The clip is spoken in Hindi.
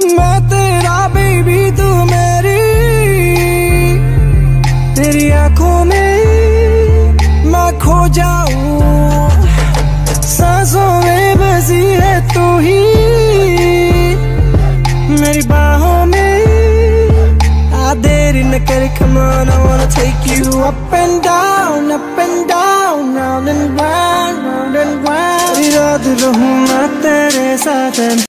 मैं तेरा बेबी तू मेरी, तेरी आंखों में मैं खो जाऊं, सांसों में बसी है तू ही मेरी बाहों में। आ देरी न कर, come on, I wanna take you up and down, round and round, round and round। रात रहूं मैं तेरे साथ।